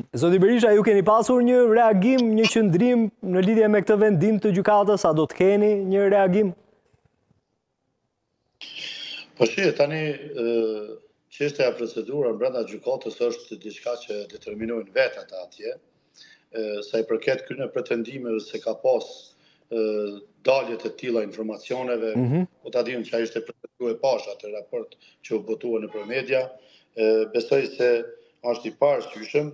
Zoti Berisha, ju keni pasur një reagim, një qëndrim në lidhje me këtë vendim të gjykatës, a do të keni një reagim? Po tani çështja e procedurës brenda gjykatës është diçka që determinojnë vetë ata atje. Sa i përket këtyre pretendimeve se ka pas dalje të tilla informacioneve, po ta diun që ai ishte pretenduar pas atë raport që u botua nëpër media, besoj se është i parashtyshëm,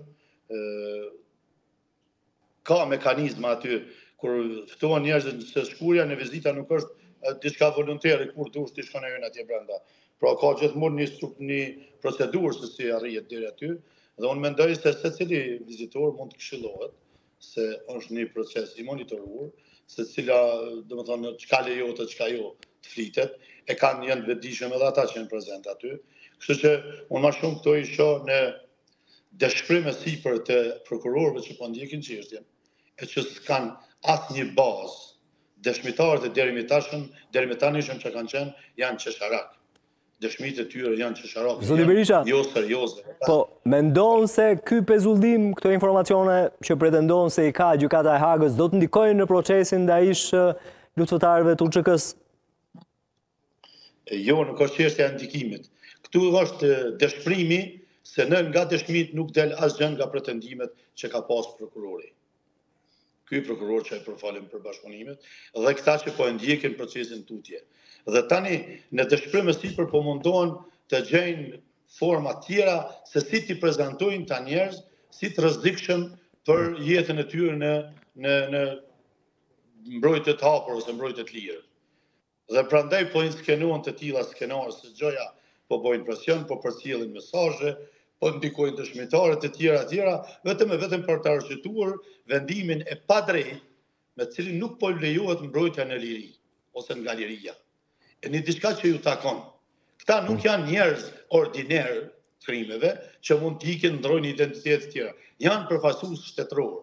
ka mekanizma aty kur ftohen njerëz se shkurja në vizita nuk është diçka voluntare kur dush ti shkon atje brenda. Pra ka gjithmonë një procedurë se si arrihet deri aty dhe unë mendoj se secili vizitor mund të këshillohet se është një proces i monitoruar, se cila, domethënë, çka lejohet, çka jo të flitet, janë vetëdijshëm edhe ata që janë prezent aty. Kështu që unë më shumë këto i shoh në dëshpërim e sipër të prokurorëve që po ndjekin çështjen, e që s'kan asnjë bazë. Dëshmitarët e deri më tani që kanë qenë janë çesharak. Dëshmitë e tyre janë çesharak. Zoti Berisha, jo serioze. Po, mendon se ky pezullim, këto informacione që pretendon se i ka gjykata e Hagës do të ndikojnë në procesin ndaj luftëtarëve të UÇK-s? Jo, nuk është çështja e ndikimit. Ktu është dëshpërimi se nga dëshmit nuk del asgjë nga pretendimet që ka pas prokurori. Ky prokuror që e përfalem për bashkëpunimet dhe këta që po e ndjekin procesin tutje. Dhe tani në dëshpërim e sipër po mundohen të gjejnë forma tjera se si t'i prezantojnë ta njerëz si të rrezikshëm për jetën e tyre në mbrojtje të hapur ose mbrojtje të lirë. Dhe prandaj po inskenuan të tilla skenare se xhoja po bojnë presion, po përcjellin mesazhe, po ndikojnë dëshmitarët e tjera, vetëm për të arsyetuar vendimin e padrejtë me të cilin nuk po lejohet mbrojtja në liri ose nga liria. E një diçka që ju takon. Këta nuk janë njerëz ordiner krimeve që mund të ikin ndrojnë identitet të tjera. Janë përfaqësues shtetëror.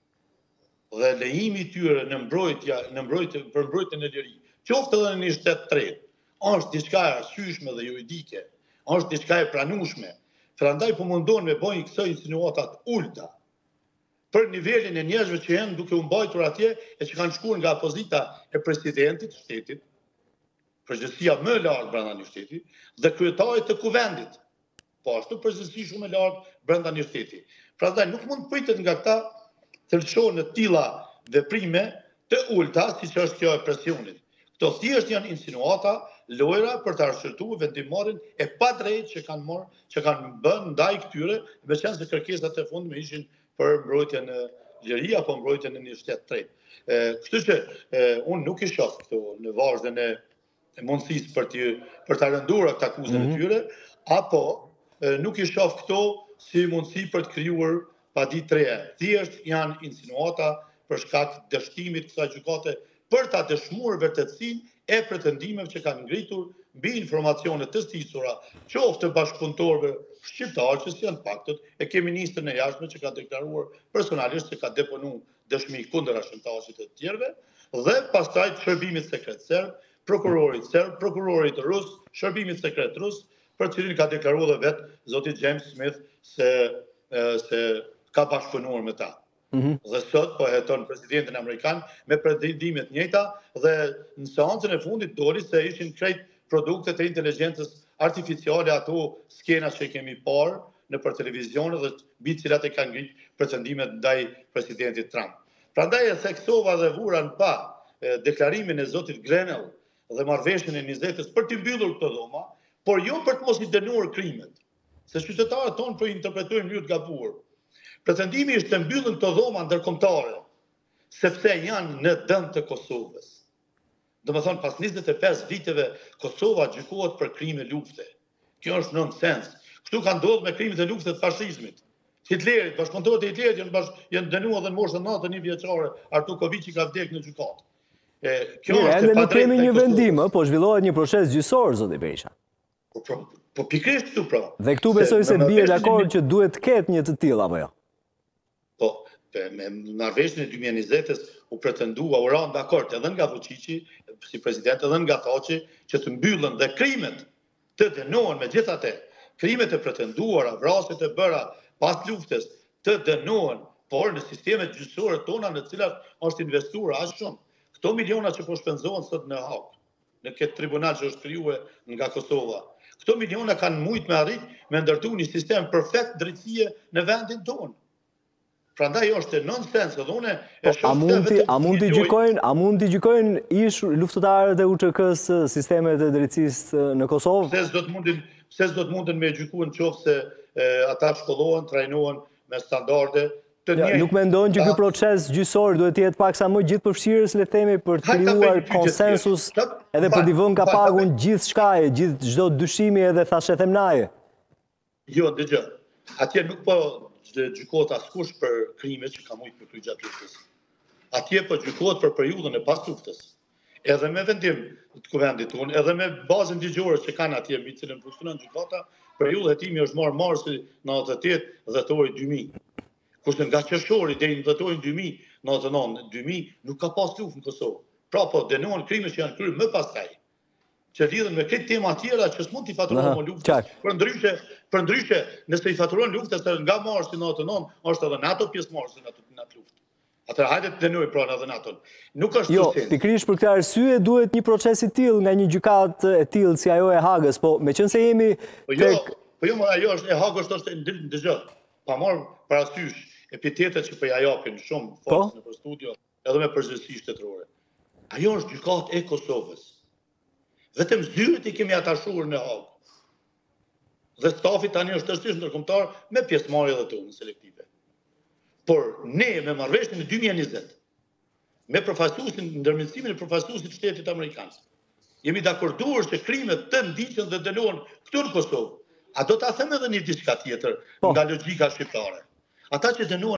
Dhe lejimi i tyre në mbrojtje në liri, qoftë edhe në një shtet të tretë, është diçka e arsyeshme dhe juridike, është diçka e pranueshme. Prandaj po mundon me bëjnë këto insinuatat ulta për nivelin e njerëzve që janë duke u mbajtur atje e që kanë shkuar nga opozita e presidentit të shtetit, përgjithësia më e lartë brenda një shteti, dhe kryetarit të kuvendit, po ashtu përgjithësi shumë e lartë brenda një shteti. Prandaj nuk mund pritet nga këta të lëshohen në tilla veprime të ulta, siç është kjo e presionit. Këto thjesht janë insinuata, lojra për të arsyetuar vendimmarrjen e padrejtë që kanë bërë ndaj këtyre, veçanërisht se kërkesat e fundme ishin për mbrojtje në liri apo mbrojtje në një shtet të tretë. Kështu që unë nuk i shoh këto në vazhdën e mundësisë për të rënduar këtë akuzën e tyre, apo nuk i shoh këto si mundësi për të krijuar paditëre. Thjesht janë insinuata për shkak të dështimit të kësaj gjykate për ta dëshmuar vërtetësinë e pretendimeve që kanë ngritur mbi informacione të stisura, qoftë të bashkëpunëtorëve shqiptarë që janë paktët, e ke ministrin e jashtme që ka deklaruar personalisht se ka deponuar dëshmi kundër shëntasit të tjerëve, dhe pastaj të shërbimit sekret serb, prokurorit rus, shërbimit sekret rus, për cilin ka deklaruar dhe vetë zoti James Smith se ka bashkëpunuar me ta. Dhe sot po heton presidentin amerikan me pretendimet njëjta dhe në seancën e fundit doli se ishin krejt produktet e inteligjencës artificiale, ato skenat që kemi parë nëpër televizion dhe mbi të cilat e kanë ngritur pretendimet ndaj presidentit Trump. Prandaj e theksova dhe vura në pa deklarimin e zotit Grenell dhe marrëveshjen e 20-s për të mbyllur këto dhoma, por jo për të mos i dënuar krimet, se qytetarët tonë po i interpretojnë në mënyrë të gabuar. Pretendimi është të mbyllën këto dhoma ndërkombëtare, sepse janë në dëm të Kosovës. Domethënë pas 25 viteve Kosova gjykohet për krime lufte. Kjo është nonsens. Kështu ka ndodhur me krimet e luftës të fashizmit. Hitlerit, bashkëpunëtorët e Hitlerit janë dënuar edhe në moshën 91 vjeçare, Artukoviçi ka vdekur në gjykatë. Kjo është e padrejtë. Ne kemi një vendim, po zhvillohet një proces gjyqësor, zoti Berisha. Po pikërisht këtu pra. Dhe këtu besoj se bie dakord që duhet të ketë një të tillë apo jo? Po, me marrëveshjen e 2020-s u pretendua, u ranë dakord edhe nga Vučići, si president, edhe nga Thaçi, që të mbyllen dhe krimet të dënohen megjithatë, krimet e pretenduara, vrasjet e bëra pas luftës, të dënohen, por në sistemet gjyqësore tona në cilat është investuar aq shumë. Këto miliona që po shpenzohen sot në Hag, në këtë tribunal që është krijuar nga Kosova, këto miliona kanë mujt me arrit me ndërtu një sistem perfekt drejtësie në vendin tonë. Prandaj është nonsens, edhe unë e shoh a mund t'i gjykojnë ish luftëtarët e UÇK-s sistemet e drejtësisë në Kosovë? Pse s'do të mundin me gjykuar në qoftë se ata shkollohen, trajnohen me standarde të njëjta. Nuk mendon që ky proces gjyqësor duhet të jetë paksa më gjithëpërfshirës, le të themi, për të krijuar konsensus edhe për t'i vënë kapagun gjithçkaje, çdo dyshimi edhe thashë themnaje? Jo, dëgjoj. Atje nuk po gjykohet askush për krimet që ka mujt për kryq gjatë luftës. Atje po gjykohet për periudhën e pas luftës. Edhe me vendim të kuvendit tonë, edhe me bazën ligjore që kanë atje mbi cilën funksionon gjykata, periudha e hetimi është marrë marsi 98 dhjetori 2000. Kurse nga qershori deri në dhjetorin 2099 nuk ka pas luftë në Kosovë. Pra po dënohen krimet që janë kryer më pastaj, që lidhen me këtë tema tjera që s'mund t'i faturon luftës. Për ndryshe, nëse i faturon luftës nga marsi 99, është edhe NATO pjesëmarrëse në atë luftë. Atëherë hajde të dënoj pra edhe NATO. Nuk është jo, pikërisht për këtë arsye duhet një proces i tillë nga një gjykatë e tillë si ajo e Hagës, po meqense jemi tek ajo është e Hagës është dëgjoj. Pa marrë parasysh epitetet që po ja japin shumë forcë në studio, edhe me përgjegjësi shtetërore. Ajo është gjykatë e Kosovës. Vetëm zyrët i kemi atashuar në Hagë. Dhe stafi tani është tërësisht ndërkombëtar me pjesëmarrje edhe tonë selektive. Por ne me marrëveshjen e 2020, me përfaqësuesin ndërmjetësimin e përfaqësuesit të shtetit amerikan, jemi dakorduar që krimet të ndiqen dhe dënohen këtu në Kosovë. A do ta them edhe një diçka tjetër nga logjika shqiptare? Ata që dënohen